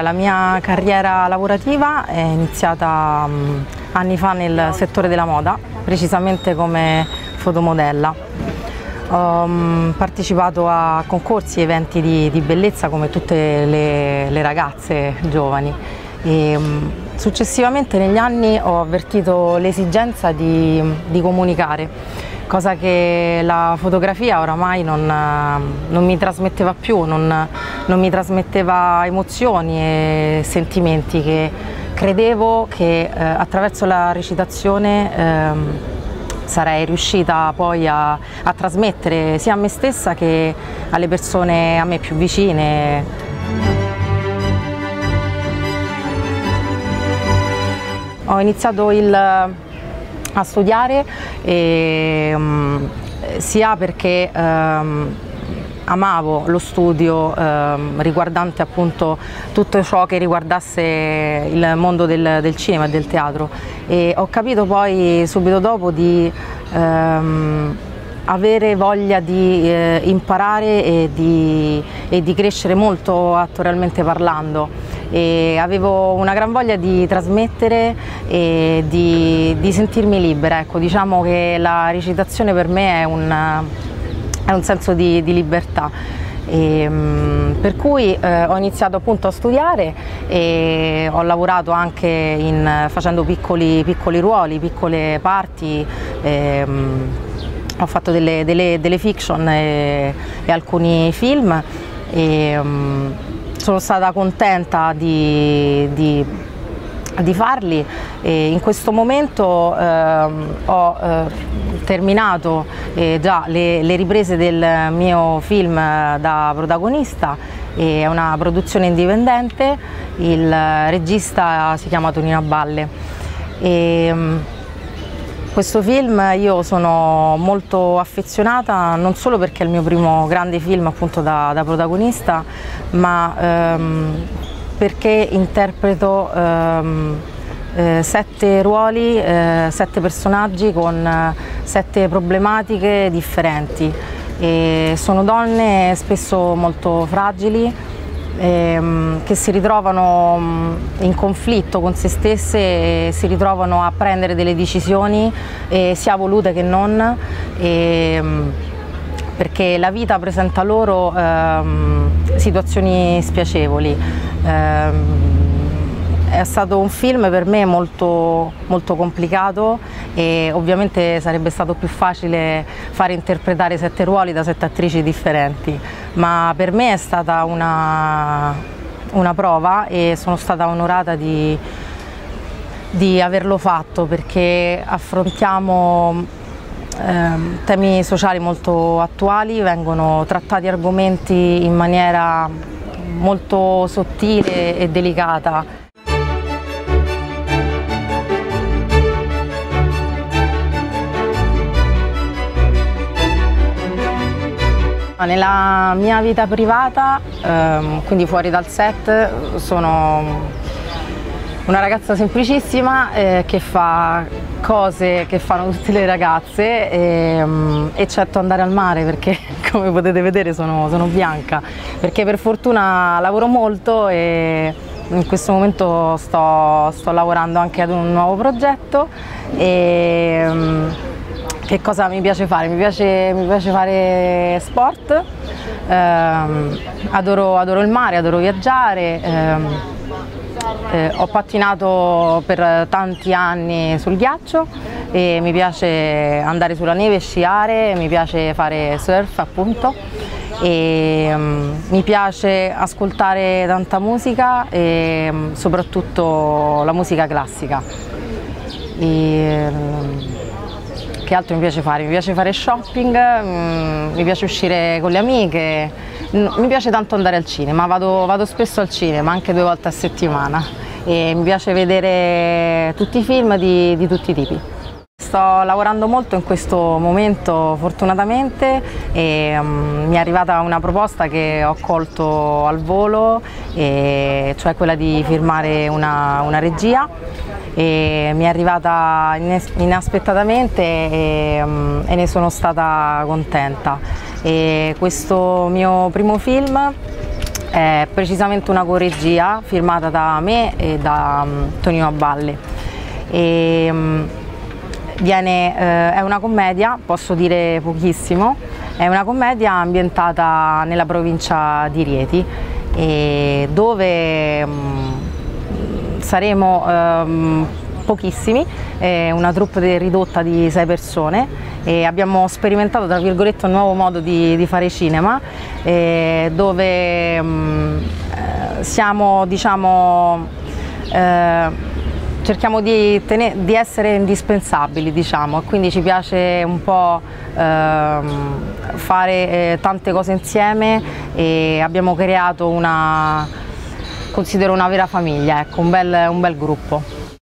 La mia carriera lavorativa è iniziata anni fa nel settore della moda, precisamente come fotomodella. Ho partecipato a concorsi e eventi di bellezza come tutte le ragazze giovani e successivamente negli anni ho avvertito l'esigenza di comunicare, cosa che la fotografia oramai non mi trasmetteva più, non mi trasmetteva emozioni e sentimenti che credevo che attraverso la recitazione sarei riuscita poi a trasmettere sia a me stessa che alle persone a me più vicine. Ho iniziato a studiare sia perché amavo lo studio riguardante appunto tutto ciò che riguardasse il mondo del cinema e del teatro, e ho capito poi subito dopo di avere voglia di imparare e di crescere molto attorialmente parlando, e avevo una gran voglia di trasmettere e di sentirmi libera. Ecco, diciamo che la recitazione per me è un senso di libertà, per cui ho iniziato appunto a studiare e ho lavorato anche facendo piccoli ruoli, piccole parti, ho fatto delle fiction e alcuni film e sono stata contenta di farli, e in questo momento ho terminato già le riprese del mio film da protagonista, è una produzione indipendente, il regista si chiama Tonino Aballe. Questo film io sono molto affezionata, non solo perché è il mio primo grande film appunto da protagonista, ma perché interpreto 7 ruoli, 7 personaggi con 7 problematiche differenti. E sono donne spesso molto fragili, che si ritrovano in conflitto con se stesse e si ritrovano a prendere delle decisioni, sia volute che non, perché la vita presenta loro situazioni spiacevoli. È stato un film per me molto complicato, e ovviamente sarebbe stato più facile fare interpretare 7 ruoli da 7 attrici differenti, ma per me è stata una prova e sono stata onorata di averlo fatto, perché affrontiamo temi sociali molto attuali, vengono trattati argomenti in maniera molto sottile e delicata. Nella mia vita privata, quindi fuori dal set, sono una ragazza semplicissima che fa cose che fanno tutte le ragazze, eccetto andare al mare, perché come potete vedere sono bianca, perché per fortuna lavoro molto e in questo momento sto lavorando anche ad un nuovo progetto. Che cosa mi piace fare? Mi piace fare sport, adoro il mare, adoro viaggiare, ho pattinato per tanti anni sul ghiaccio e mi piace andare sulla neve e sciare, mi piace fare surf appunto, e mi piace ascoltare tanta musica e soprattutto la musica classica. Che altro mi piace fare? Mi piace fare shopping, mi piace uscire con le amiche, mi piace tanto andare al cinema, vado spesso al cinema, anche 2 volte a settimana, e mi piace vedere tutti i film di tutti i tipi. Sto lavorando molto in questo momento fortunatamente, e mi è arrivata una proposta che ho colto al volo, cioè quella di firmare una regia. E mi è arrivata inaspettatamente e ne sono stata contenta. E questo mio primo film è precisamente una coregia firmata da me e da Tonino Aballi. È una commedia, posso dire pochissimo, è una commedia ambientata nella provincia di Rieti, dove saremo pochissimi, una troupe ridotta di 6 persone, e abbiamo sperimentato, tra virgolette, un nuovo modo di fare cinema, dove siamo, diciamo, cerchiamo di essere indispensabili, diciamo, e quindi ci piace un po' fare tante cose insieme, e abbiamo creato considero una vera famiglia, ecco, un bel gruppo.